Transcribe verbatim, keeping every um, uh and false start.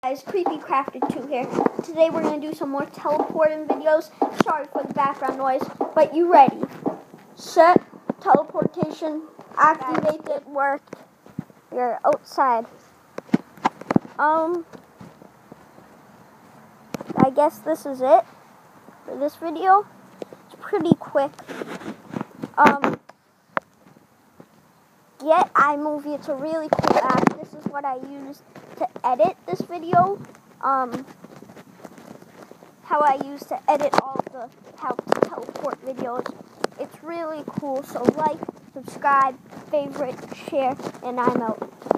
Guys, Creepy Crafter two here. Today we're going to do some more teleporting videos. Sorry for the background noise, but you ready? Set, teleportation, activate it, worked. You're outside. Um, I guess this is it for this video. It's pretty quick. Um, get iMovie. It's a really cool app. This is what I use to edit this video. Um, how I use to edit all the how to teleport videos. It's really cool. So like, subscribe, favorite, share, and I'm out.